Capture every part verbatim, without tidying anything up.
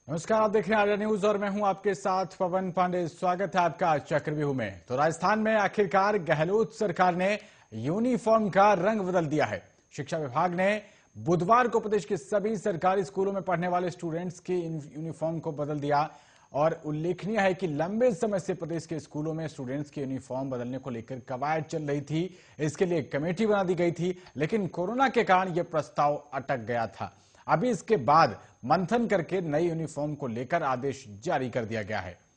नमस्कार, आप देख रहे हैं आर्या न्यूज और मैं हूं आपके साथ पवन पांडे। स्वागत है आपका चक्रव्यूह में। तो राजस्थान में आखिरकार गहलोत सरकार ने यूनिफॉर्म का रंग बदल दिया है। शिक्षा विभाग ने बुधवार को प्रदेश के सभी सरकारी स्कूलों में पढ़ने वाले स्टूडेंट्स के यूनिफॉर्म को बदल दिया और उल्लेखनीय है कि लंबे समय से प्रदेश के स्कूलों में स्टूडेंट्स के यूनिफॉर्म बदलने को लेकर कवायद चल रही थी। इसके लिए कमेटी बना दी गई थी, लेकिन कोरोना के कारण यह प्रस्ताव अटक गया था। अभी इसके बाद मंथन करके नई यूनिफॉर्म को लेकर आदेश जारी कर दिया गया है।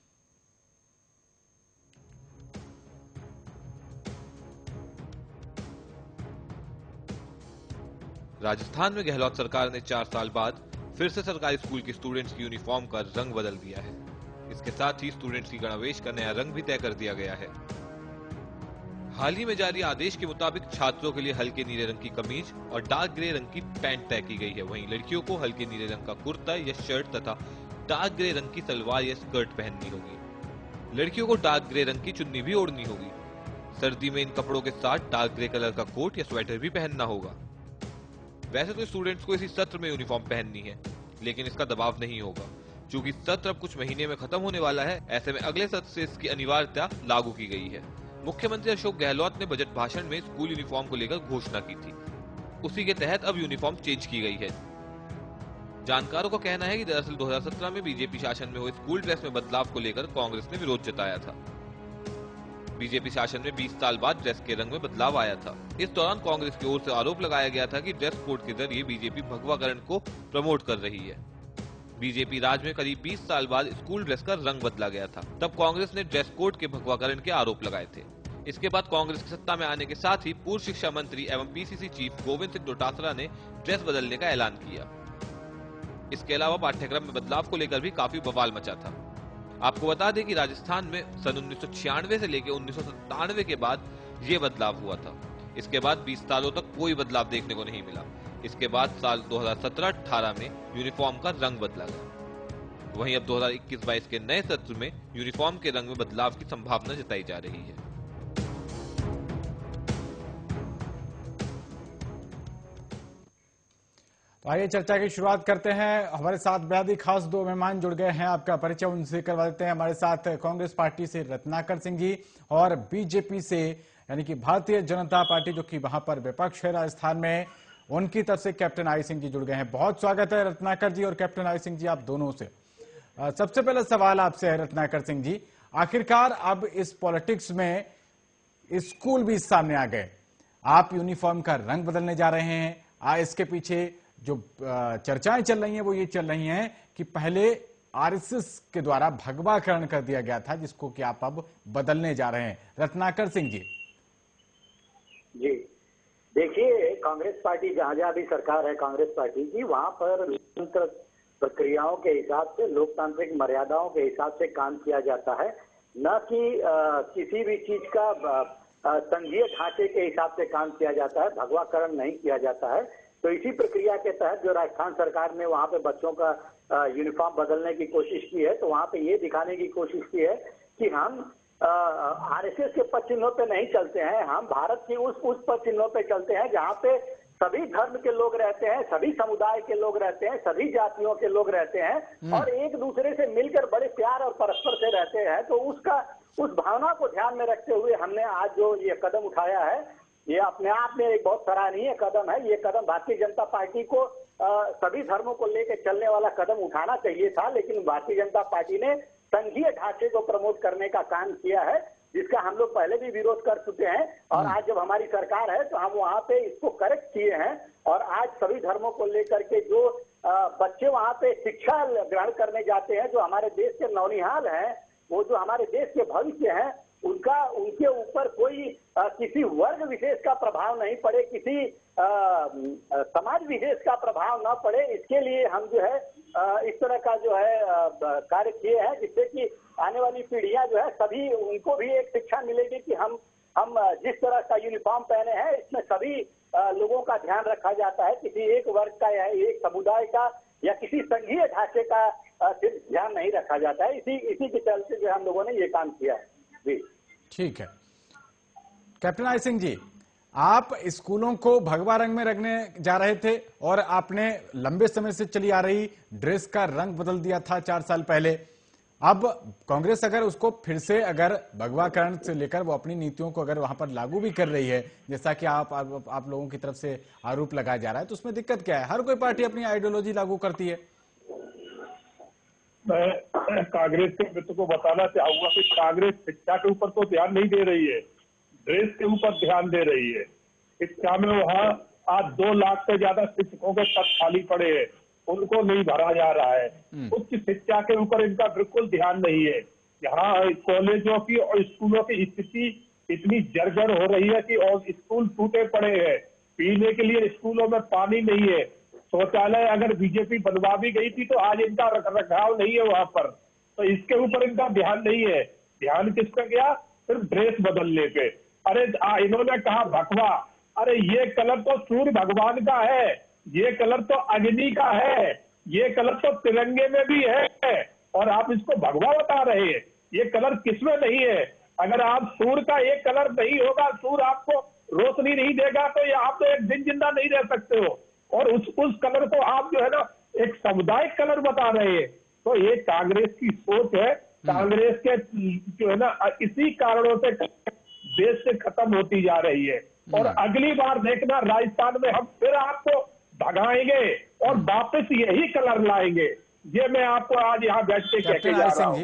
राजस्थान में गहलोत सरकार ने चार साल बाद फिर से सरकारी स्कूल के स्टूडेंट्स की यूनिफॉर्म का रंग बदल दिया है। इसके साथ ही स्टूडेंट्स की गणवेश का नया रंग भी तय कर दिया गया है। हाल ही में जारी आदेश के मुताबिक छात्रों के लिए हल्के नीले रंग की कमीज और डार्क ग्रे रंग की पैंट तय की गई है। वहीं लड़कियों को हल्के नीले रंग का कुर्ता या शर्ट तथा डार्क ग्रे रंग की सलवार या स्कर्ट पहननी होगी। लड़कियों को डार्क ग्रे रंग की चुन्नी भी ओढ़नी होगी। सर्दी में इन कपड़ों के साथ डार्क ग्रे कलर का कोट या स्वेटर भी पहनना होगा। वैसे तो स्टूडेंट्स को इसी सत्र में यूनिफॉर्म पहननी है, लेकिन इसका दबाव नहीं होगा। चूंकि सत्र अब कुछ महीने में खत्म होने वाला है, ऐसे में अगले सत्र से इसकी अनिवार्यता लागू की गई है। मुख्यमंत्री अशोक गहलोत ने बजट भाषण में स्कूल यूनिफॉर्म को लेकर घोषणा की थी। उसी के तहत अब यूनिफॉर्म चेंज की गई है। जानकारों का कहना है कि दरअसल दो हज़ार सत्रह में बीजेपी शासन में हुए स्कूल ड्रेस में बदलाव को लेकर कांग्रेस ने विरोध जताया था। बीजेपी शासन में बीस साल बाद ड्रेस के रंग में बदलाव आया था। इस दौरान कांग्रेस की ओर से आरोप लगाया गया था कि ड्रेस कोड के जरिए बीजेपी भगवाकरण को प्रमोट कर रही है। बीजेपी राज में करीब बीस साल बाद स्कूल ड्रेस का रंग बदला गया था। तब कांग्रेस ने ड्रेस कोड के भगवाकरण के आरोप लगाए थे। इसके बाद कांग्रेस की सत्ता में आने के साथ ही पूर्व शिक्षा मंत्री एवं पीसीसी चीफ गोविंद सिंह डोटासरा ने ड्रेस बदलने का ऐलान किया। इसके अलावा पाठ्यक्रम में बदलाव को लेकर भी काफी बवाल मचा था। आपको बता दें कि राजस्थान में सन उन्नीस सौ छियानवे से लेकर उन्नीस सौ सत्तानवे के बाद ये बदलाव हुआ था। इसके बाद बीस सालों तक कोई बदलाव देखने को नहीं मिला। इसके बाद साल दो हज़ार सत्रह अठारह में यूनिफॉर्म का रंग बदला गया। वहीं अब दो हज़ार इक्कीस बाईस के नए सत्र में यूनिफॉर्म के रंग में बदलाव की संभावना जताई जा रही है। तो आइए चर्चा की शुरुआत करते हैं। हमारे साथ बेहद ही खास दो मेहमान जुड़ गए हैं। आपका परिचय उनसे करवा देते हैं। हमारे साथ कांग्रेस पार्टी से रत्नाकर सिंह जी और बीजेपी से यानी कि भारतीय जनता पार्टी जो कि वहां पर विपक्ष है राजस्थान में, उनकी तरफ से कैप्टन आई सिंह जी जुड़ गए हैं। बहुत स्वागत है रत्नाकर जी और कैप्टन आई सिंह जी, आप दोनों से। सबसे पहला सवाल आपसे है रत्नाकर सिंह जी, आखिरकार अब इस पॉलिटिक्स में स्कूल भी सामने आ गए, आप यूनिफॉर्म का रंग बदलने जा रहे हैं। इसके पीछे जो चर्चाएं चल रही हैं वो ये चल रही हैं कि पहले आरएसएस के द्वारा भगवाकरण कर दिया गया था, जिसको कि आप अब बदलने जा रहे हैं। रत्नाकर सिंह जी जी देखिए, कांग्रेस पार्टी जहां जहां भी सरकार है कांग्रेस पार्टी की, वहां पर लोकतंत्र प्रक्रियाओं के हिसाब से, लोकतांत्रिक मर्यादाओं के हिसाब से काम किया जाता है, न कि आ, किसी भी चीज का संघीय ढांचे के हिसाब से काम किया जाता है। भगवाकरण नहीं किया जाता है। तो इसी प्रक्रिया के तहत जो राजस्थान सरकार ने वहां पे बच्चों का यूनिफॉर्म बदलने की कोशिश की है, तो वहां पे ये दिखाने की कोशिश की है कि हम आरएसएस के पद चिन्हों पे नहीं चलते हैं, हम भारत के उस उस पद चिन्हों पे चलते हैं जहां पे सभी धर्म के लोग रहते हैं, सभी समुदाय के लोग रहते हैं, सभी जातियों के लोग रहते हैं और एक दूसरे से मिलकर बड़े प्यार और परस्पर से रहते हैं। तो उसका उस भावना को ध्यान में रखते हुए हमने आज जो ये कदम उठाया है, ये अपने आप में एक बहुत सराहनीय कदम है। ये कदम भारतीय जनता पार्टी को आ, सभी धर्मों को लेकर चलने वाला कदम उठाना चाहिए था, लेकिन भारतीय जनता पार्टी ने संघीय ढांचे को प्रमोट करने का काम किया है, जिसका हम लोग पहले भी विरोध कर चुके हैं। और आज जब हमारी सरकार है तो हम वहां पे इसको करेक्ट किए हैं और आज सभी धर्मों को लेकर के जो आ, बच्चे वहां पे शिक्षा ग्रहण करने जाते हैं, जो हमारे देश के नौनिहाल हैं, वो जो हमारे देश के भविष्य हैं, उनका उनके ऊपर कोई आ, किसी वर्ग विशेष का प्रभाव नहीं पड़े, किसी आ, आ, समाज विशेष का प्रभाव न पड़े, इसके लिए हम जो है आ, इस तरह का जो है कार्य किए हैं, जिससे कि आने वाली पीढ़ियां जो है सभी उनको भी एक शिक्षा मिलेगी कि हम हम जिस तरह का यूनिफॉर्म पहने हैं इसमें सभी आ, लोगों का ध्यान रखा जाता है, किसी एक वर्ग का या एक समुदाय का या किसी संघीय ढांचे का सिर्फ ध्यान नहीं रखा जाता है। इसी इसी के चलते जो हम लोगों ने ये काम किया है। जी ठीक है। कैप्टन आई सिंह जी, आप स्कूलों को भगवा रंग में रखने जा रहे थे और आपने लंबे समय से चली आ रही ड्रेस का रंग बदल दिया था चार साल पहले। अब कांग्रेस अगर उसको फिर से अगर भगवाकरण से लेकर वो अपनी नीतियों को अगर वहां पर लागू भी कर रही है, जैसा कि आप आप, आप लोगों की तरफ से आरोप लगाया जा रहा है, तो उसमें दिक्कत क्या है? हर कोई पार्टी अपनी आइडियोलॉजी लागू करती है। मैं कांग्रेस के मित्र को बताना चाहूंगा कि कांग्रेस शिक्षा के ऊपर तो ध्यान नहीं दे रही है, ड्रेस के ऊपर ध्यान दे रही है। शिक्षा में वहाँ आज दो लाख से ज्यादा शिक्षकों के पद खाली पड़े हैं, उनको नहीं भरा जा रहा है। उच्च शिक्षा के ऊपर इनका बिल्कुल ध्यान नहीं है। यहाँ कॉलेजों की और स्कूलों की स्थिति इतनी जर्जर हो रही है कि और स्कूल टूटे पड़े हैं, पीने के लिए स्कूलों में पानी नहीं है। शौचालय अगर बीजेपी बनवा भी गई थी तो आज इनका रख रखाव नहीं है वहां पर, तो इसके ऊपर इनका ध्यान नहीं है। ध्यान किस पे गया? सिर्फ ड्रेस बदलने पे। अरे आ, इन्होंने कहा भगवा, अरे ये कलर तो सूर्य भगवान का है, ये कलर तो अग्नि का है, ये कलर तो तिरंगे में भी है, और आप इसको भगवा बता रहे हैं। ये कलर किसमें नहीं है? अगर आप सूर्य का एक कलर नहीं होगा, सूर्य आपको रोशनी नहीं देगा, तो ये आप तो एक दिन जिंदा नहीं रह सकते हो। और उस उस कलर को आप जो है ना एक सामुदायिक कलर बता रहे हैं। तो ये कांग्रेस की सोच है। कांग्रेस के जो है ना इसी कारणों से देश से खत्म होती जा रही है। और अगली बार देखना, राजस्थान में हम फिर आपको भगाएंगे और वापस यही कलर लाएंगे। ये मैं आपको आज यहाँ बैठ के कह के जा रहा हूँ।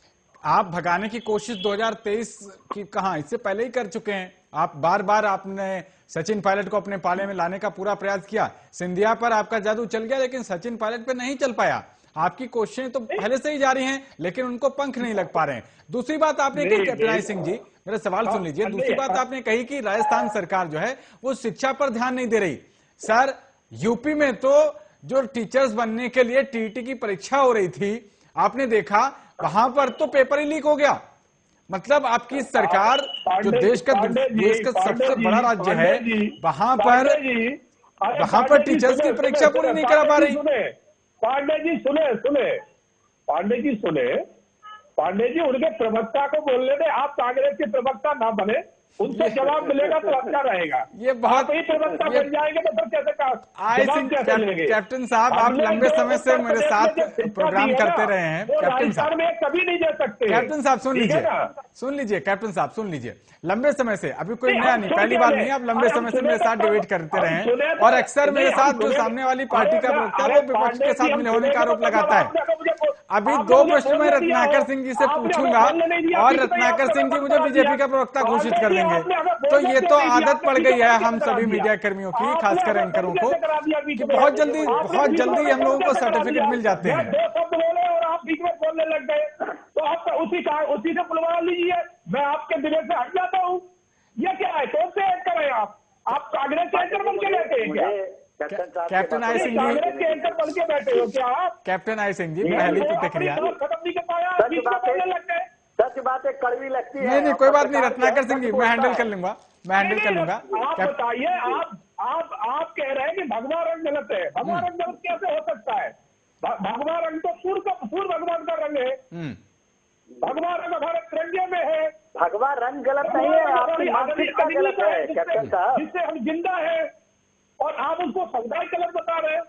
आप भगाने की कोशिश दो हज़ार तेईस की कहां, इससे पहले ही कर चुके हैं। आप बार बार आपने सचिन पायलट को अपने पाले में लाने का पूरा प्रयास किया। सिंधिया पर आपका जादू चल गया, लेकिन सचिन पायलट पे नहीं चल पाया। आपकी कोशिशें तो पहले से ही जारी हैं, लेकिन उनको पंख नहीं लग पा रहे हैं। दूसरी बात आपने कही कैप्टन सिंह जी, मेरा सवाल सुन लीजिए। दूसरी बात आपने कही कि राजस्थान सरकार जो है वो शिक्षा पर ध्यान नहीं दे रही। सर, यूपी में तो जो टीचर्स बनने के लिए टीईटी की परीक्षा हो रही थी, आपने देखा वहां पर तो पेपर ही लीक हो गया। मतलब आपकी सरकार जो देश का देश का सबसे बड़ा राज्य है, वहां पर वहां पर टीचर्स की परीक्षा पूरी नहीं करा पा रही। पांडे जी सुने सुने पांडे जी सुने पांडे जी उनके प्रवक्ता को बोलने दे। आप कांग्रेस के प्रवक्ता ना बने, उनसे जवाब मिलेगा तो अच्छा रहेगा। ये बहुत ही प्रवक्ता बन जाएंगे तो फिर कैसे कैसे लेंगे? कैप्टन साहब, आप लंबे समय से मेरे साथ प्रोग्राम करते रहे हैं। कैप्टन साहब में कभी नहीं जा सकते। कैप्टन साहब सुन लीजिए, सुन लीजिए कैप्टन साहब सुन लीजिए। लंबे समय से, अभी कोई नया नहीं, पहली बार नहीं, आप लंबे समय से मेरे साथ डिबेट करते रहे हैं। और अक्सर मेरे साथ जो सामने वाली पार्टी का प्रवक्ता है वो विपक्ष के साथ मिले होने का आरोप लगाता है। अभी दो प्रश्न मैं रत्नाकर सिंह जी से पूछूंगा और रत्नाकर सिंह जी मुझे बीजेपी का प्रवक्ता घोषित कर देंगे। तो ये तो आदत पड़ गई है हम सभी मीडिया कर्मियों की, खासकर एंकरों को, कि बहुत जल्दी बहुत जल्दी हम लोगों को सर्टिफिकेट मिल जाते हैं। दो शब्द बोले और आप बीच में बोलने लग गए, तो आप उसी का उसी से बुलवा लीजिए। मैं आपके दिले से हट जाता हूँ। ये क्या है? कौन से एंकर है आप? आप कांग्रेस के एंकर बन के बैठे हैं क्या? कैप्टन आई सिंह जी, कांग्रेस के एंकर बन के बैठे हो क्या आप? कैप्टन आई सिंह जी, पहली प्रतिक्रिया। खत्म नहीं कर पाया, बीच में बोलने लग गए। सच बातें कड़वी लगती है। नहीं नहीं, कोई बात नहीं रत्नाकर सिंह जी, मैं हैंडल कर लूंगा, मैं हैंडल कर लूंगा। आप बताइए, आप आप आप कह रहे हैं कि भगवा रंग गलत है। भगवा रंग गलत कैसे हो सकता है? भगवा रंग तो सूर्य का सूर्य भगवान का रंग है। भगवा रंग हमारे तिरंगे में है। भगवा रंग गलत नहीं है, आपकी मानसिकता गलत है कैप्टन साहब, जिससे हम जिंदा है, और आप उसको सामुदायिक कलर बता रहे हैं।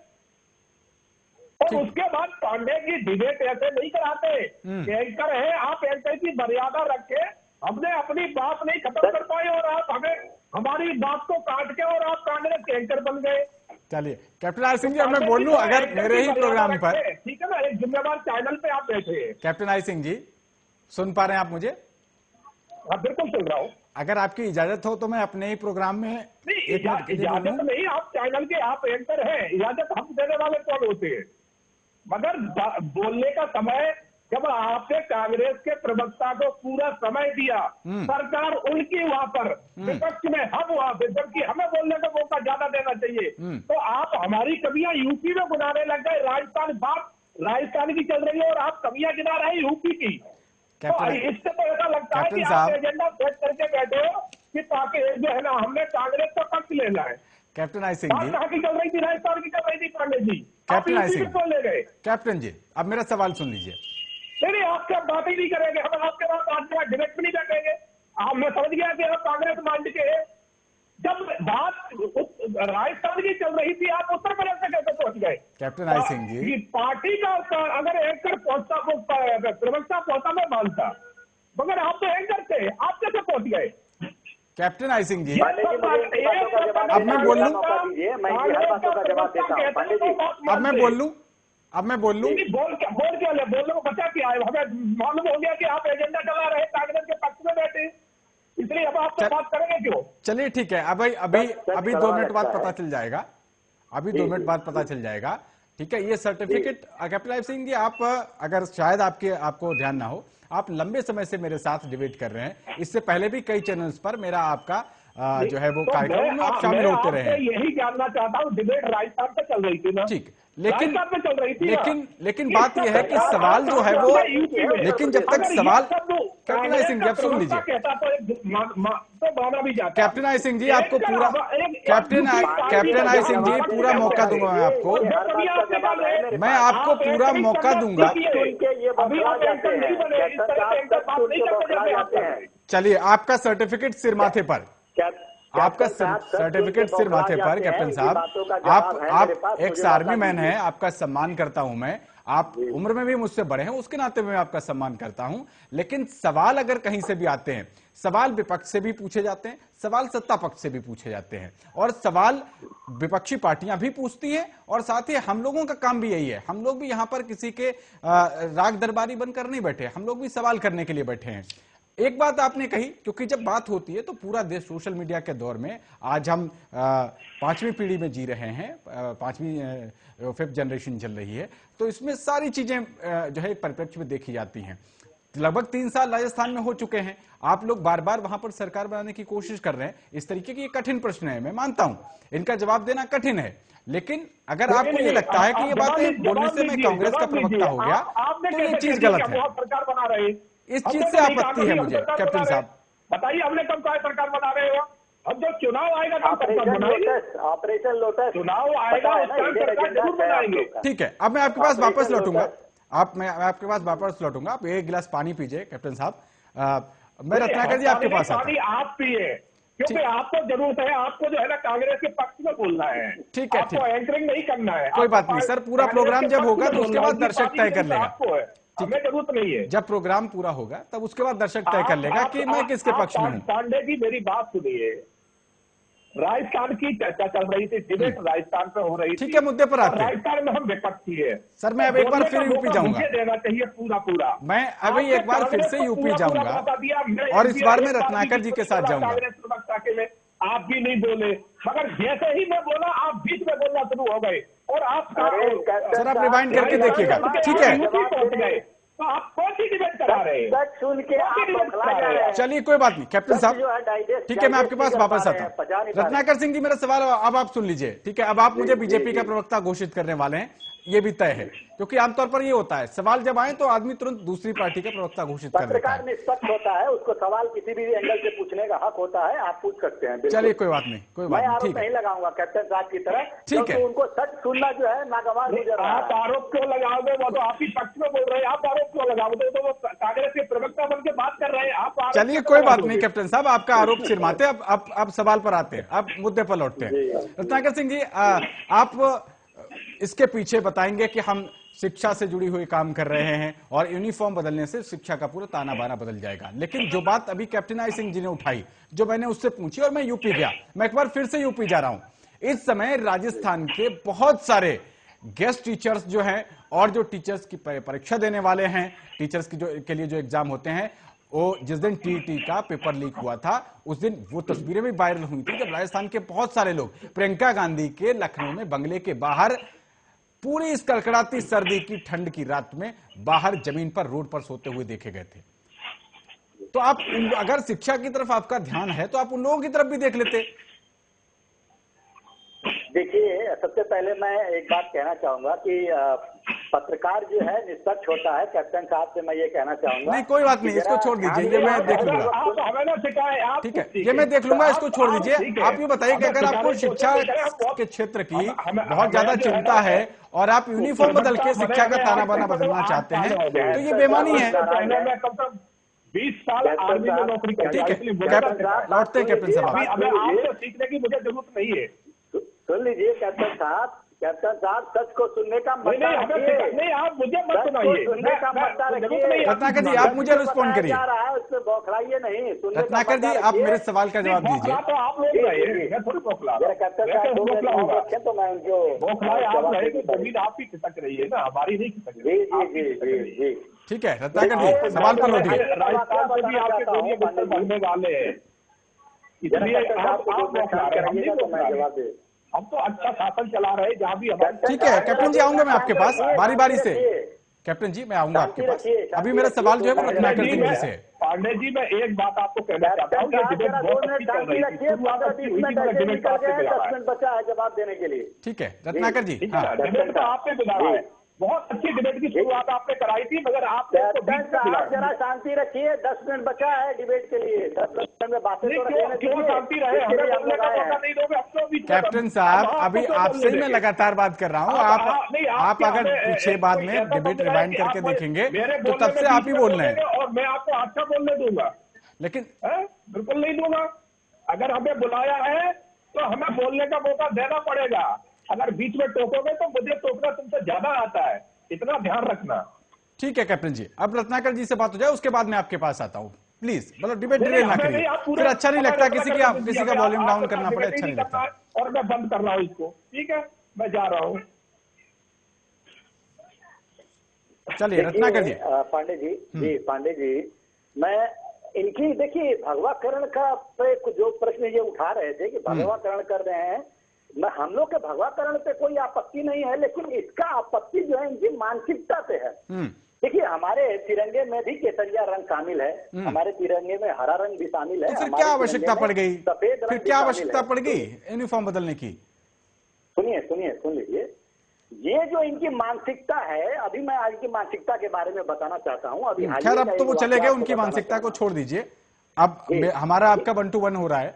और उसके बाद पांडे की डिबेट ऐसे नहीं कराते। एंकर है, आप एंकर की मर्यादा रखे। हमने अपनी बात नहीं खत्म कर पाए और आप हमें हमारी बात को काट के और आप कांग्रेस के एंकर बन गए। चलिए कैप्टन आई सिंह जी, अब मैं बोल लूं अगर मेरे ही प्रोग्राम पर, ठीक है ना, एक जिम्मेदार चैनल पे आप बैठे हैं। कैप्टन आई सिंह जी, सुन पा रहे हैं आप मुझे? हाँ बिल्कुल सुन रहा हूँ। अगर आपकी इजाजत हो तो मैं अपने ही प्रोग्राम में एक मिनट इजाजत नहीं, आप चैनल के आप एंकर हैं, इजाजत हम देने वाले कौन होते हैं? मगर बोलने का समय जब आपने कांग्रेस के प्रवक्ता को पूरा समय दिया, सरकार उनकी वहां पर, विपक्ष में हम वहां पे, जबकि हमें बोलने का मौका ज्यादा देना चाहिए, तो आप हमारी कमियां यूपी में गिनाने लग गए। राजस्थान बात राजस्थान की चल रही है और आप कमियां गिना रहे हैं यूपी की। तो इससे तो ऐसा लगता है कि आप एजेंडा सेट करके बैठे हो कि ताकि जो है ना हमने कांग्रेस का पक्ष लेना है। कैप्टन आई सिंह जी, कहाँ की चल रही थी? राजस्थान की चल रही थी पांडे जी। कैप्टन आई सिंह को ले गए। कैप्टन जी, अब मेरा सवाल सुन लीजिए। नहीं नहीं, आपसे आप बात ही नहीं करेंगे, हम आपके बात आज डिबेट में नहीं बैठेंगे। आप, मैं समझ गया कि आप कांग्रेस मांड के जब बात राजस्थान की चल रही थी, आप उत्तर प्रदेश से कैसे पहुंच गए? कैप्टन आई सिंह जी, पार्टी का अगर एंकर पहुंचता, प्रवक्ता पहुंचता, मैं मानता, मगर आप तो एंकर थे, आप कैसे पहुंच गए? कैप्टन आई सिंह जी, अब मैं बोल लूं? मैं हर बातों का जवाब देता हूं पांडे जी। अब मैं बोल लूं? अब मैं बोल लूं? बोल क्या बोल क्या ले बोलने को बचा क्या है? हमें मालूम हो गया कि आप एजेंडा चला रहे, कांग्रेस के पक्ष में बैठे, इसलिए अब आपसे बात करेंगे क्यों? चलिए ठीक है, अभी अभी अभी दो मिनट बाद पता चल जाएगा, अभी दो मिनट बाद पता चल जाएगा। ठीक है, ये सर्टिफिकेट कैप्टन आई सिंह जी, आप अगर शायद आपके आपको ध्यान ना हो, आप लंबे समय से मेरे साथ डिबेट कर रहे हैं। इससे पहले भी कई चैनल्स पर मेरा आपका आ, जो है वो तो कार्यक्रम में आप शामिल होते रहे। यही जानना चाहता हूँ, डिबेट राजस्थान पे चल रही थी ना? ठीक, लेकिन राजस्थान पे चल रही थी लेकिन लेकिन बात यह है कि सवाल जो है वो, लेकिन जब तक सवाल, कैप्टन आई सिंह जी आप सुन लीजिए, कैप्टन आई सिंह जी आपको पूरा, कैप्टन कैप्टन आई सिंह जी पूरा मौका दूंगा मैं आपको, मैं आपको पूरा मौका दूंगा। चलिए, आपका सर्टिफिकेट सिर माथे पर, आपका सर्टिफिकेट सिर माथे पर कैप्टन साहब, आप आप एक्स आर्मी मैन हैं, आपका सम्मान करता हूं मैं, आप उम्र में भी मुझसे बड़े हैं, उसके नाते मैं आपका सम्मान करता हूं। लेकिन सवाल अगर कहीं से भी आते हैं, सवाल विपक्ष से भी पूछे जाते हैं, सवाल सत्ता पक्ष से भी पूछे जाते हैं, और सवाल विपक्षी पार्टियां भी पूछती हैं, और साथ ही हम लोगों का काम भी यही है। हम लोग भी यहां पर किसी के राग दरबारी बनकर नहीं बैठे, हम लोग भी सवाल करने के लिए बैठे हैं। एक बात आपने कही, क्योंकि जब बात होती है तो पूरा देश सोशल मीडिया के दौर में, आज हम पांचवी पीढ़ी में जी रहे हैं, पांचवी फिफ्थ जनरेशन चल रही है, तो इसमें सारी चीजें जो है परिप्रेक्ष्य में देखी जाती हैं। लगभग तीन साल राजस्थान में हो चुके हैं, आप लोग बार बार वहां पर सरकार बनाने की कोशिश कर रहे हैं। इस तरीके की ये कठिन प्रश्न है, मैं मानता हूं इनका जवाब देना कठिन है, लेकिन अगर आपको ये लगता है कि ये बातें बोलने से मैं कांग्रेस का प्रवक्ता हो गया, तो ये चीज गलत है। सरकार बना रहे, इस चीज से आपत्ति है मुझे कैप्टन साहब। बताइए, हमने कब कहा सरकार बना रहे हो? अब जो चुनाव आएगा तब सरकार बनाएंगे, ऑपरेशन लोटस चुनाव आएगा उस टाइम सरकार जरूर बनाएंगे। ठीक है, अब मैं आपके पास वापस लौटूंगा, आप मैं आपके पास वापस लौटूंगा। आप एक गिलास पानी पीजिए कैप्टन साहब, मैं रत्नाकर जी आपके पास आता हूं। आप पिए, क्योंकि आपको जरूरत है, आपको जो है ना कांग्रेस के पक्ष में बोलना है। ठीक है, आपको एंकरिंग नहीं करना है। कोई बात नहीं सर, पूरा प्रोग्राम जब होगा तो उसके बाद दर्शक तय कर लेगा। आपको है, हमें जरूरत नहीं है। जब प्रोग्राम पूरा होगा तब उसके बाद दर्शक तय कर लेगा कि मैं किसके पक्ष में हूं। पांडे जी मेरी बात सुनिए, राजस्थान की चर्चा चल रही थी, डिबेट राजस्थान पे हो रही थी। ठीक है, मुद्दे पर आते हैं। राजस्थान में हम विपक्षी है सर, मैं अब एक बार फिर यूपी जाऊंगा, देना चाहिए पूरा पूरा। मैं अभी एक बार फिर से यूपी जाऊंगा, और इस बार मैं रत्नाकर जी के साथ जाऊंगा। कांग्रेस प्रवक्ता के लिए आप भी नहीं बोले, मगर जैसे ही मैं बोला आप बीच में बोलना शुरू हो गए, और आप सर आप रिवाइंड करके देखिएगा। ठीक है, पहुंच गए, तो आप कौन सी डिबेट करा रहे हैं? सुन के चलिए कोई बात नहीं कैप्टन साहब, ठीक है, मैं आपके पास वापस आता हूँ। रत्नाकर सिंह जी, मेरा सवाल अब आप सुन लीजिए। ठीक है, अब आप मुझे बीजेपी का प्रवक्ता घोषित करने वाले हैं, ये भी तय है, क्योंकि आमतौर पर ये होता है, सवाल जब आए तो आदमी तुरंत दूसरी पार्टी का प्रवक्ता घोषित कर देता है। पत्रकार निष्पक्ष होता है, उसको सवाल किसी भी एंगल से पूछने का हक होता है, आप पूछ सकते हैं। चलिए कोई बात नहीं, कोई बात नहीं, ठीक है, नहीं लगाऊंगा कैप्टन साहब की तरह, ठीक है। उनको सच सुनना जो है नागवार गुजर रहा है। आप आरोप क्यों लगाओगे? वो तो आप ही पक्ष में बोल रहे हैं, आप आरोप क्यों लगाओगे? तो वो कांग्रेस के प्रवक्ता बन के बात कर रहे हैं, आप। चलिए कोई बात नहीं कैप्टन साहब, आपका आरोप सिर माथे। अब अब अब सवाल पर आते हैं, अब मुद्दे पर लौटते हैं। रत्नाकर सिंह जी, आप इसके पीछे बताएंगे कि हम शिक्षा से जुड़ी हुई काम कर रहे हैं और यूनिफॉर्म बदलने से शिक्षा का पूरा ताना बाना बदल जाएगा, लेकिन जो बात अभी कैप्टन आई सिंह जी ने उठाई, जो मैंने उससे पूछी, और मैं यूपी गया, मैं एक बार फिर से यूपी जा रहा हूं। इस समय राजस्थान के बहुत सारे गेस्ट टीचर्स जो हैं, और जो टीचर्स की परीक्षा देने वाले हैं, टीचर्स की जो के लिए जो एग्जाम होते हैं, वो जिस दिन टीटी का पेपर लीक हुआ था उस दिन वो तस्वीरें भी वायरल हुई थी, जब राजस्थान के बहुत सारे लोग प्रियंका गांधी के लखनऊ में बंगले के बाहर पूरी इस कड़कड़ाती सर्दी की ठंड की रात में बाहर जमीन पर रोड पर सोते हुए देखे गए थे। तो आप अगर शिक्षा की तरफ आपका ध्यान है तो आप उन लोगों की तरफ भी देख लेते। देखिए, सबसे पहले मैं एक बात कहना चाहूंगा कि पत्रकार जो है निष्पक्ष होता है। कैप्टन साहब से मैं ये कहना चाहूंगा। नहीं कोई बात नहीं, इसको छोड़ दीजिए, ये मैं देख लूंगा। ठीक है, ये मैं देख लूंगा, इसको छोड़ दीजिए। आप ये बताइए कि अगर आपको शिक्षा के क्षेत्र की बहुत ज्यादा चिंता है और आप यूनिफॉर्म बदल के शिक्षा का ताना बाना बदलना चाहते हैं, तो ये बेईमानी है। बीस साल आर्मी में नौकरी कर ठीक है, लौटते हैं कैप्टन साहब। अभी अभी आपसे सीखने की मुझे जरूरत नहीं है। सुन लीजिए कैप्टन साहब, कैप्टन साहब सच को सुनने का नहीं मत नहीं, नहीं आप मुझे मत सुनाइए, सुनने का मत रखिए। रत्नाकर जी आप मुझे रिस्पॉन्ड करिए। जा रहा है उसमें बौखलाइए नहीं। सुनने रत्नाकर जी आप मेरे सवाल का जवाब दीजिए। तो आप लोग रहे, मैं थोड़ी बौखला जरा कैप्टन साहब दो मिनट मौन रखें तो मैं उनको बौखलाए आप रहे तो जमीन आपकी खिसक रही है ना, हमारी नहीं खिसक जी रही। जी जी जी जी ठीक है रत्नाकर जी सवाल पर लौटिए। राजस्थान से भी आपके दोनों बच्चे बढ़ने वाले हैं, इसलिए आप आप बौखला रहे हैं, हम नहीं बौखला रहे। हम तो अच्छा शासन चला रहे जहाँ भी हमारे। ठीक है कैप्टन जी आऊंगा मैं आपके पास बारी बारी से। कैप्टन जी मैं आऊंगा आपके पास। अभी मेरा सवाल जो है वो रत्नाकर सिंह जी से। पांडे जी मैं एक बात आपको कहना चाहता हूँ, ये डिबेट बहुत अच्छी चल रही थी, शुरुआत अच्छी हुई थी, मगर डिबेट तो आपने बिगाड़ा है। बचा है जवाब देने के लिए। ठीक है रत्नाकर जी। ठीक है डिबेट तो आपने बिगाड़ा है, बहुत अच्छी डिबेट की शुरुआत आपने कराई थी, मगर आपने उसको बीच में बिगाड़ दिया। जरा शांति रखिए, दस मिनट बचा है डिबेट के लिए, दस मिनट में बातें तो रखने क्यों शांति रहे, हमें बोलने का मौका नहीं दोगे अपने बीच में। कैप्टन साहब अभी आपसे ही मैं लगातार बात कर रहा हूँ, आप आप अगर पीछे बाद में डिबेट रिवाइंड करके देखेंगे तो तब से आप ही बोल रहे हैं और मैं आपको अच्छा बोलने दूंगा, लेकिन बिल्कुल नहीं दूंगा। अगर हमें बुलाया है तो हमें बोलने का मौका देना पड़ेगा, अगर बीच में टोकोगे तो मुझे टोकना तुमसे ज्यादा आता है, इतना ध्यान रखना। ठीक है कैप्टन जी, अब रत्नाकर जी से बात हो जाए उसके बाद मैं आपके पास आता हूँ प्लीज। मतलब डिबेट डिले ना करिए, फिर अच्छा नहीं लगता किसी की आप किसी का वॉल्यूम डाउन करना पड़े, अच्छा नहीं लगता। और मैं बंद कर रहा हूँ इसको, ठीक है मैं जा रहा हूँ। चलिए रत्नाकर जी। पांडे जी जी पांडे जी मैं इनकी देखिए भगवाकरण का जो प्रश्न ये उठा रहे थे कि भगवाकरण कर रहे हैं, मैं हम लोग के भगवाकरण पे कोई आपत्ति नहीं है, लेकिन इसका आपत्ति जो है इनकी मानसिकता पे है। देखिए हमारे तिरंगे में भी केसरिया रंग शामिल है, हमारे तिरंगे में हरा रंग भी शामिल है। तो फिर क्या आवश्यकता पड़ गई, सफेद फिर क्या आवश्यकता पड़ गई यूनिफॉर्म बदलने की? सुनिए सुनिए सुन लीजिए, ये जो इनकी मानसिकता है, अभी मैं आज की मानसिकता के बारे में बताना चाहता हूँ। अभी खैर अब तो वो चले गए, उनकी मानसिकता को छोड़ दीजिए, अब हमारा आपका वन टू वन हो रहा है।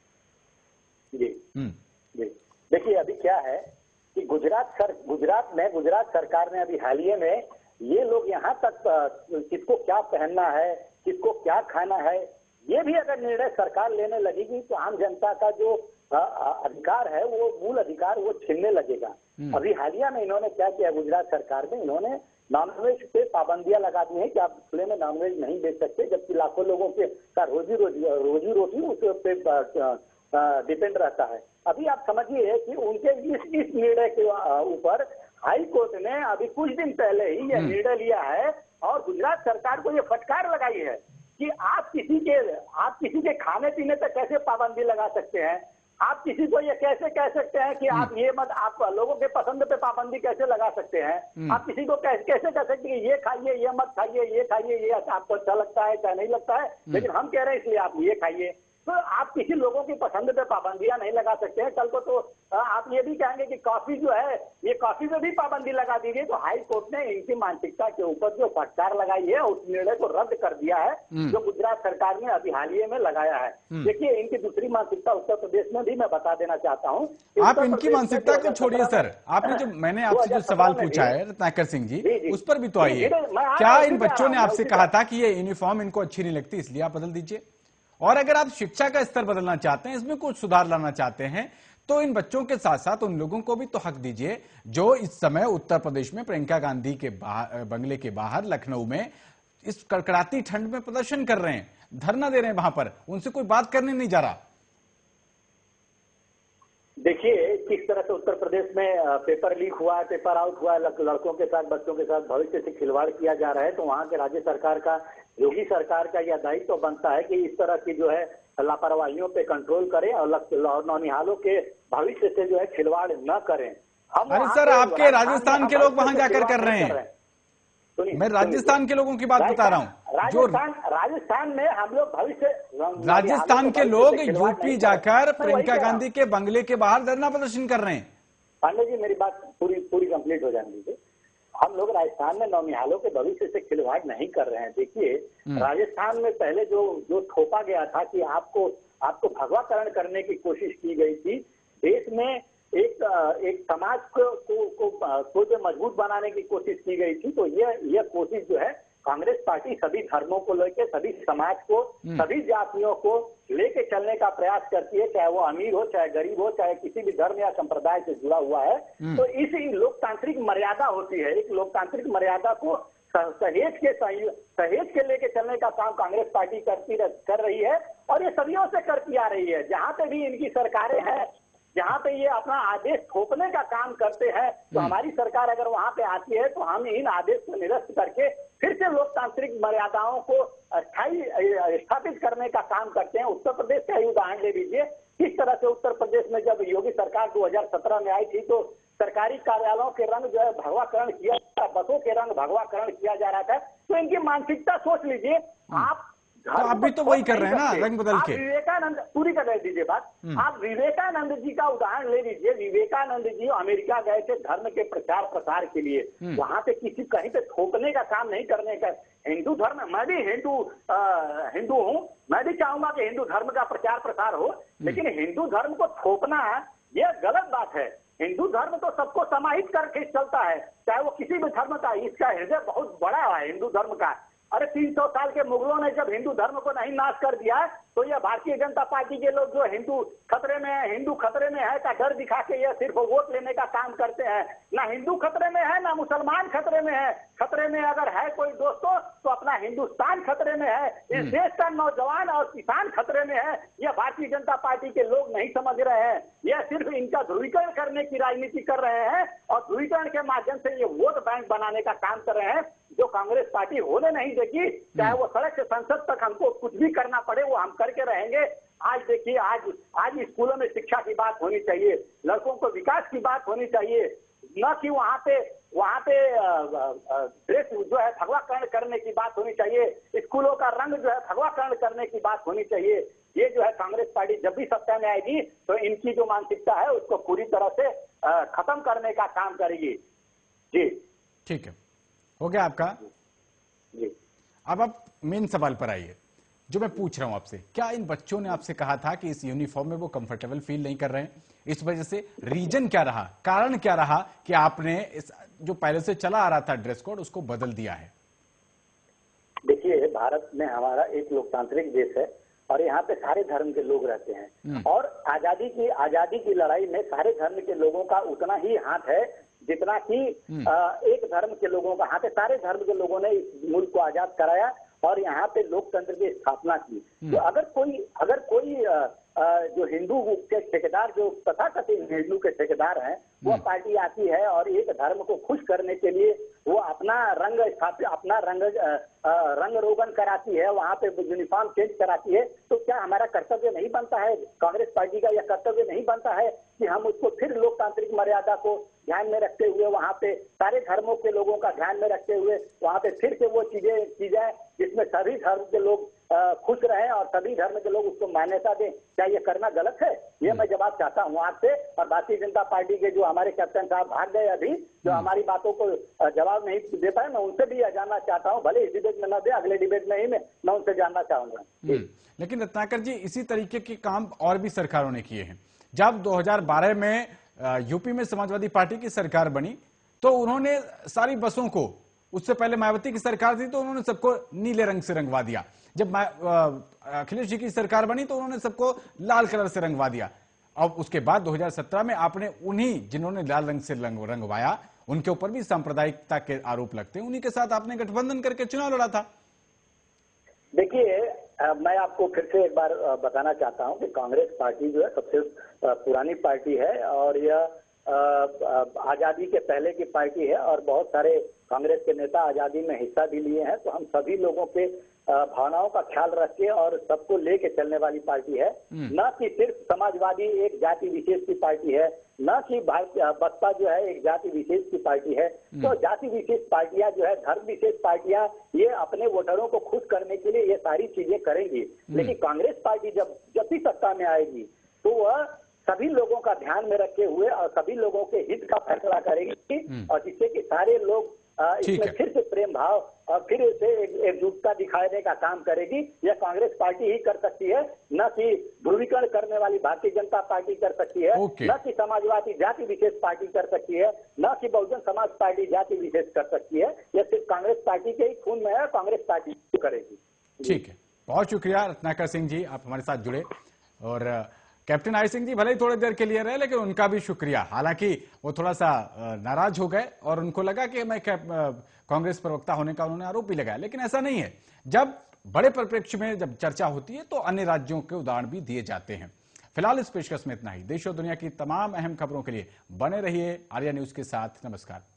जी जी देखिए अभी क्या है कि गुजरात सर गुजरात में गुजरात सरकार ने अभी हालिया में ये लोग यहाँ तक किसको क्या पहनना है, किसको क्या खाना है, ये भी अगर निर्णय सरकार लेने लगेगी तो आम जनता का जो अधिकार है वो मूल अधिकार वो छीनने लगेगा। अभी हालिया में इन्होंने क्या किया, गुजरात सरकार में इन्होंने नॉनवेज पे पाबंदियां लगा दी है कि आप खुले में नॉनवेज नहीं बेच सकते, जबकि लाखों लोगों के का रोजी रोजी रोजी रोटी उस पे डिपेंड रहता है। अभी आप समझिए कि उनके इस इस निर्णय के ऊपर हाई कोर्ट ने अभी कुछ दिन पहले ही यह निर्णय लिया है और गुजरात सरकार को यह फटकार लगाई है कि आप किसी के आप किसी के खाने पीने पर कैसे पाबंदी लगा सकते हैं, आप किसी को ये कैसे कह सकते हैं कि आप ये मत, आप लोगों के पसंद पे पाबंदी कैसे लगा सकते हैं, आप किसी को कैसे कैसे कह सकते हैं कि ये खाइए ये मत खाइए, ये खाइए ये आपको अच्छा लगता है चाहे नहीं लगता है, लेकिन हम कह रहे हैं इसलिए आप ये खाइए। तो आप किसी लोगों की पसंद पे पाबंदियां नहीं लगा सकते हैं। कल को तो आप ये भी कहेंगे कि कॉफी जो है ये कॉफी पे भी पाबंदी लगा दी गई, तो हाई कोर्ट ने इनकी मानसिकता के ऊपर जो फटकार लगाई है उस निर्णय को रद्द कर दिया है जो गुजरात सरकार ने अभी हालिया में लगाया है। देखिए इनकी दूसरी मानसिकता उत्तर प्रदेश में भी मैं बता देना चाहता हूँ। आप इनकी मानसिकता को छोड़िए सर, आपने जो मैंने आपसे जो सवाल पूछा है रत्नाकर सिंह जी, उस पर भी तो आइए। क्या इन बच्चों ने आपसे कहा था कि ये यूनिफॉर्म इनको अच्छी नहीं लगती इसलिए आप बदल दीजिए? और अगर आप शिक्षा का स्तर बदलना चाहते हैं, इसमें कुछ सुधार लाना चाहते हैं, तो इन बच्चों के साथ साथ उन लोगों को भी तो हक दीजिए जो इस समय उत्तर प्रदेश में प्रियंका गांधी के बंगले के बाहर लखनऊ में इस कड़कड़ाती ठंड में प्रदर्शन कर रहे हैं, धरना दे रहे हैं, वहां पर उनसे कोई बात करने नहीं जा रहा। देखिए किस तरह से उत्तर प्रदेश में पेपर लीक हुआ है, पेपर आउट हुआ है, लड़कों के साथ बच्चों के साथ भविष्य से खिलवाड़ किया जा रहा है, तो वहां के राज्य सरकार का, योगी सरकार का यह दायित्व तो बनता है कि इस तरह की जो है लापरवाहियों पे कंट्रोल करें और नौनिहालों के भविष्य से जो है खिलवाड़ न करें। हम अरे सर आपके राजस्थान के लोग वहां जाकर कर रहे हैं, मैं राजस्थान के लोगों की बात बता रहा हूँ। जो राजस्थान में हम लोग भविष्य राजस्थान के लोग यूपी जाकर प्रियंका गांधी के बंगले के बाहर धरना प्रदर्शन कर रहे हैं। पांडे जी मेरी बात पूरी पूरी कंप्लीट हो जाने दीजिए। हम लोग राजस्थान में नौनिहालों के भविष्य से खिलवाड़ नहीं कर रहे हैं। देखिए राजस्थान में पहले जो जो थोपा गया था कि आपको आपको भगवाकरण करने की कोशिश की गई थी, देश में एक एक समाज को को, को, को जो मजबूत बनाने की कोशिश की गई थी, तो यह यह कोशिश जो है कांग्रेस पार्टी सभी धर्मों को लेके, सभी समाज को, सभी जातियों को लेके चलने का प्रयास करती है, चाहे वो अमीर हो, चाहे गरीब हो, चाहे किसी भी धर्म या संप्रदाय से जुड़ा हुआ है। तो इस लोकतांत्रिक मर्यादा होती है, एक लोकतांत्रिक मर्यादा को सहेज के सहेज के लेके चलने का काम कांग्रेस पार्टी करती कर रही है और ये सदियों से करती आ रही है। जहां पे भी इनकी सरकारें हैं, जहां पे ये अपना आदेश थोपने का काम करते हैं, तो हमारी सरकार अगर वहां पे आती है तो हम इन आदेश को निरस्त करके फिर से लोकतांत्रिक मर्यादाओं को स्थायी स्थापित करने का काम करते हैं। उत्तर प्रदेश का ही उदाहरण ले लीजिए, किस तरह से उत्तर प्रदेश में जब योगी सरकार दो हजार सत्रह में आई थी तो सरकारी कार्यालयों के रंग जो है भगवाकरण किया, बसों के रंग भगवाकरण किया जा रहा था। तो इनकी मानसिकता सोच लीजिए आप। तो आप भी तो वही कर रहे हैं ना, रंग बदल के। विवेकानंद, पूरी कर दीजिए बात, आप विवेकानंद जी का उदाहरण ले लीजिए। विवेकानंद जी अमेरिका गए थे धर्म के प्रचार प्रसार के लिए, वहां पे किसी कहीं पे थोपने का काम नहीं करने का। हिंदू धर्म, मैं भी हिंदू हिंदू हूँ, मैं भी चाहूंगा कि हिंदू धर्म का प्रचार प्रसार हो, लेकिन हिंदू धर्म को थोपना यह गलत बात है। हिंदू धर्म तो सबको समाहित करके चलता है, चाहे वो किसी भी धर्म का। इसका हृदय बहुत बड़ा है हिंदू धर्म का। अरे तीन सौ साल के मुगलों ने जब हिंदू धर्म को नहीं नाश कर दिया तो ये भारतीय जनता पार्टी के लोग जो हिंदू खतरे में है, हिंदू खतरे में है का डर दिखा के ये सिर्फ वोट लेने का काम करते हैं। ना हिंदू खतरे में है, ना मुसलमान खतरे में है। खतरे में अगर है कोई दोस्तों तो अपना हिंदुस्तान खतरे में है, इस देश का नौजवान और किसान खतरे में है। यह भारतीय जनता पार्टी के लोग नहीं समझ रहे हैं। यह सिर्फ इनका ध्रुवीकरण करने की राजनीति कर रहे हैं और ध्रुवीकरण के माध्यम से ये वोट बैंक बनाने का काम कर रहे हैं, जो कांग्रेस पार्टी होने नहीं देगी। चाहे वो सड़क से संसद तक हमको कुछ भी करना पड़े वो हम करके रहेंगे। आज देखिए, आज आज स्कूलों में शिक्षा की बात होनी चाहिए, लड़कों को विकास की बात होनी चाहिए, न कि वहाँ पे वहाँ पे ड्रेस जो है भगवाकरण करने की बात होनी चाहिए, स्कूलों का रंग जो है भगवाकरण करने की बात होनी चाहिए। ये जो है कांग्रेस पार्टी जब भी सत्ता में आएगी तो इनकी जो मानसिकता है उसको पूरी तरह से खत्म करने का काम करेगी। जी ठीक है, हो गया आपका जी। अब आप मेन सवाल पर आइए, जो मैं पूछ रहा हूं आपसे। क्या इन बच्चों ने आपसे कहा था कि इस यूनिफॉर्म में वो कंफर्टेबल फील नहीं कर रहे हैं? इस वजह से रीजन क्या रहा, कारण क्या रहा कि आपने इस जो पहले से चला आ रहा था ड्रेस कोड उसको बदल दिया है? देखिए, भारत में हमारा एक लोकतांत्रिक देश है और यहाँ पे सारे धर्म के लोग रहते हैं और आजादी की आजादी की लड़ाई में सारे धर्म के लोगों का उतना ही हाथ है जितना कि एक धर्म के लोगों का हाथ है। सारे धर्म के लोगों ने इस मुल्क को आजाद कराया और यहाँ पे लोकतंत्र की स्थापना की। तो अगर कोई अगर कोई जो हिंदू के ठेकेदार, जो तथाकथित हिंदू के ठेकेदार हैं, वो पार्टी आती है और एक धर्म को खुश करने के लिए वो अपना रंग स्थापित अपना रंग रंग रोगन कराती है, वहाँ पे यूनिफॉर्म चेंज कराती है, तो क्या हमारा कर्तव्य नहीं बनता है, कांग्रेस पार्टी का यह कर्तव्य नहीं बनता है कि हम उसको फिर लोकतांत्रिक मर्यादा को ध्यान में रखते हुए, वहाँ पे सारे धर्मों के लोगों का ध्यान में रखते हुए वहाँ पे फिर से वो चीजें की जाए जिसमें सभी धर्म के लोग खुश रहें और सभी धर्म के लोग उसको मान्यता दें? क्या ये करना गलत है? ये मैं जवाब चाहता हूँ आपसे। और भारतीय जनता पार्टी के जो हमारे कैप्टन साहब भाग गए अभी, जो हमारी बातों को जवाब नहीं दे पाए, मैं उनसे भी जानना चाहता हूँ, भले इस डिबेट में न दे, अगले डिबेट में ही मैं मैं उनसे जानना चाहूंगा। लेकिन रत्नाकर जी, इसी तरीके के काम और भी सरकारों ने किए हैं। जब दो हजार बारह में यूपी में समाजवादी पार्टी की सरकार बनी तो उन्होंने सारी बसों को, उससे पहले मायावती की सरकार थी तो उन्होंने सबको नीले रंग से रंगवा दिया। जब अखिलेश जी की सरकार बनी तो उन्होंने सबको लाल कलर से रंगवा दिया। अब उसके बाद दो हजार सत्रह में आपने उन्हीं जिन्होंने लाल रंग से रंग रंगवाया उनके ऊपर भी सांप्रदायिकता के आरोप लगते हैं, उन्हीं के साथ आपने गठबंधन करके चुनाव लड़ा था। देखिए, मैं आपको फिर से एक बार बताना चाहता हूं कि कांग्रेस पार्टी जो है सबसे पुरानी पार्टी है और यह आजादी के पहले की पार्टी है और बहुत सारे कांग्रेस के नेता आजादी में हिस्सा भी लिए हैं। तो हम सभी लोगों के भावनाओं का ख्याल रख के और सबको लेके चलने वाली पार्टी है, न कि सिर्फ समाजवादी एक जाति विशेष की पार्टी है, न कि बसपा जो है एक जाति विशेष की पार्टी है। तो जाति विशेष पार्टियां जो है, धर्म विशेष पार्टियां, ये अपने वोटरों को खुश करने के लिए ये सारी चीजें करेंगी। लेकिन कांग्रेस पार्टी जब जब भी सत्ता में आएगी तो वह सभी लोगों का ध्यान में रखे हुए और सभी लोगों के हित का फैसला करेगी और जिससे कि सारे लोग आ, ठीक इसमें है। फिर से प्रेम भाव और फिर से एक- एकजुटता दिखाने का काम करेगी। यह कांग्रेस पार्टी ही कर सकती है, न कि ध्रुवीकरण करने वाली भारतीय जनता पार्टी कर सकती है, ओके। न कि समाजवादी जाति विशेष पार्टी कर सकती है, न कि बहुजन समाज पार्टी जाति विशेष कर सकती है। यह सिर्फ कांग्रेस पार्टी के ही खून में है, कांग्रेस पार्टी करेगी। ठीक है, बहुत शुक्रिया रत्नाकर सिंह जी, आप हमारे साथ जुड़े। और अ, कैप्टन आई सिंह जी भले ही थोड़ी देर के लिए रहे, लेकिन उनका भी शुक्रिया। हालांकि वो थोड़ा सा अ, नाराज हो गए और उनको लगा कि मैं कैप- अ, कांग्रेस प्रवक्ता होने का उन्होंने आरोप भी लगाया, लेकिन ऐसा नहीं है। जब बड़े परिप्रेक्ष्य में जब चर्चा होती है तो अन्य राज्यों के उदाहरण भी दिए जाते हैं। फिलहाल इस पेशकश में इतना ही। देश और दुनिया की तमाम अहम खबरों के लिए बने रहिए आर्या न्यूज के साथ। नमस्कार।